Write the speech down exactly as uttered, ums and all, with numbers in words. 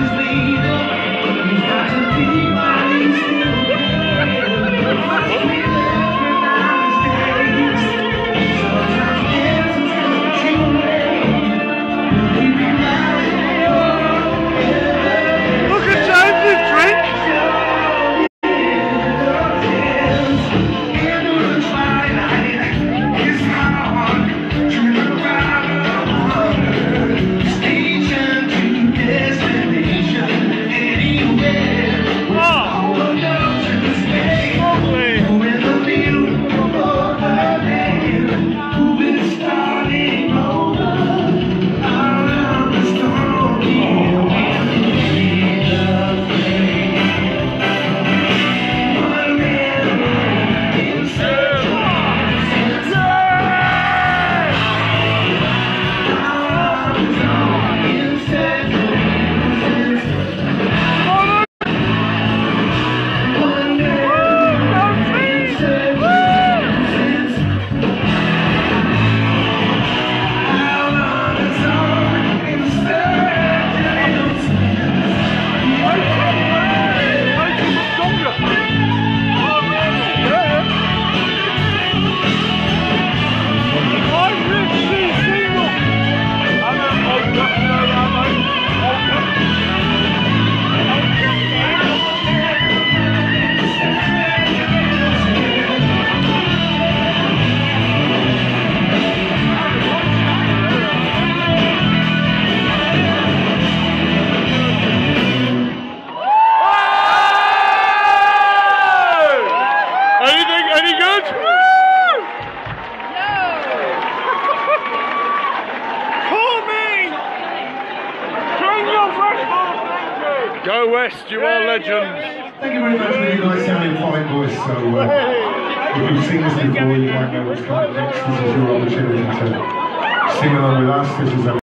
Go West, you are legends. Thank you very much for you guys sounding fine, boys. So, uh, if you've seen this before, you might know what's coming next. This is your opportunity to sing along with us. This is a